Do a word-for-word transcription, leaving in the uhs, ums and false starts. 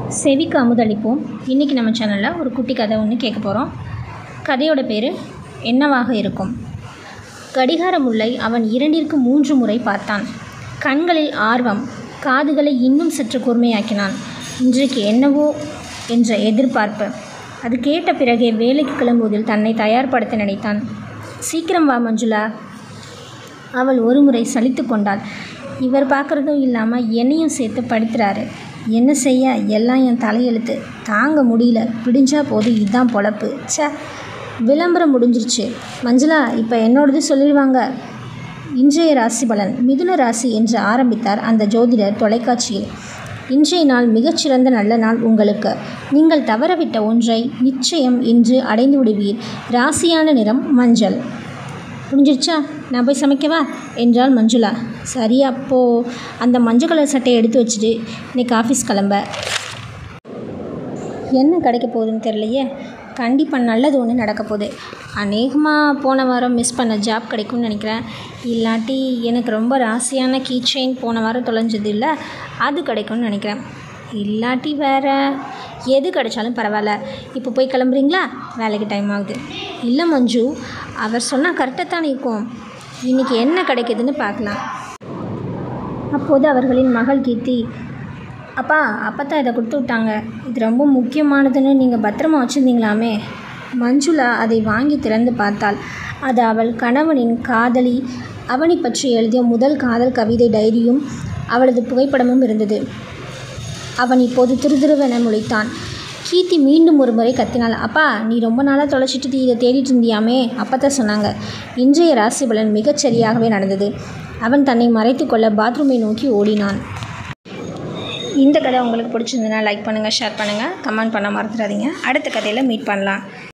செவிக்கு அமுதளிப்போம். இன்றைக்கி நம்ம சேனலில் ஒரு குட்டி கதை ஒன்று கேட்க போகிறோம். கதையோட பேர் என்னவாக இருக்கும். கடிகார முல்லை அவன் இரண்டிற்கு மூன்று முறை பார்த்தான். கண்களில் ஆர்வம், காதுகளை இன்னும் சற்று கூர்மையாக்கினான். இன்றைக்கு என்னவோ என்ற எதிர்பார்ப்பு. அது கேட்ட பிறகே வேலைக்கு கிளம்புவதில் தன்னை தயார்படுத்த நினைத்தான். சீக்கிரம் வா மஞ்சுளா. அவள் ஒரு முறை சலித்து கொண்டாள். இவர் பார்க்குறதும் இல்லாமல் என்னையும் சேர்த்து படுத்துறாரு. என்ன செய்ய, எல்லாம் என் தலையெழுத்து. தாங்க முடியல. பிடிஞ்சா போது இதுதான் பொழப்பு. சே, விளம்பரம் முடிஞ்சிருச்சு. மஞ்சுளா, இப்போ என்னோடது சொல்லிடுவாங்க. இன்றைய ராசி பலன் மிதுன ராசி என்று ஆரம்பித்தார் அந்த ஜோதிடர் தொலைக்காட்சியில். இன்றைய நாள் மிகச்சிறந்த நல்ல நாள் உங்களுக்கு. நீங்கள் தவறவிட்ட ஒன்றை நிச்சயம் இன்று அடைந்து விடுவீர். ராசியான நிறம் மஞ்சள். முடிஞ்சிருச்சா? நான் போய் சமைக்கவா என்றாள் மஞ்சுளா. சரி, அப்போது அந்த மஞ்சள் கலர் சட்டையை எடுத்து வச்சுட்டு இன்றைக்கி ஆஃபீஸ் கிளம்ப. என்ன கிடைக்க போகுதுன்னு தெரியலையே. கண்டிப்பாக நல்லது ஒன்று நடக்க போகுது. அநேகமாக போன வாரம் மிஸ் பண்ண ஜாப் கிடைக்கும்னு நினைக்கிறேன். இல்லாட்டி எனக்கு ரொம்ப ராசியான கீ செயின் போன வாரம் தொலைஞ்சது இல்லை, அது கிடைக்கும்னு நினைக்கிறேன். இல்லாட்டி வேறு எது கிடைச்சாலும் பரவாயில்ல. இப்போ போய் கிளம்புறீங்களா? வேலைக்கு டைம் ஆகுது. இல்லை மஞ்சு, அவர் சொன்னால் கரெக்டாக தானே இருக்கும். இன்றைக்கி என்ன கிடைக்குதுன்னு பார்க்கலாம். அப்போது அவர்களின் மகள் கீர்த்தி, அப்பா அப்பா இதை கொடுத்து விட்டாங்க. இது ரொம்ப முக்கியமானதுன்னு நீங்கள் பத்திரமா வச்சுருந்தீங்களாமே. மஞ்சுளா அதை வாங்கி திறந்து பார்த்தாள். அது அவள் கணவனின் காதலி அவனை பற்றி எழுதிய முதல் காதல் கவிதை டைரியும் அவளது புகைப்படமும் இருந்தது. அவன் இப்போது திருதிருவென முழித்தான். கீர்த்தி மீண்டும் ஒரு முறை கத்தினாள். அப்பா, நீ ரொம்ப நாளாக தொலைச்சிட்டு இதை தேடிட்டு இருந்தியாமே. அப்பத்தான் சொன்னாங்க. இன்றைய ராசி பலன் மிகச்சரியாகவே நடந்தது. அவன் தன்னை மறைத்து கொள்ள பாத்ரூமை நோக்கி ஓடினான். இந்த கதை உங்களுக்கு பிடிச்சிருந்ததுன்னா லைக் பண்ணுங்கள், ஷேர் பண்ணுங்கள், கமெண்ட் பண்ண மறந்துடாதீங்க. அடுத்த கதையில் மீட் பண்ணலாம்.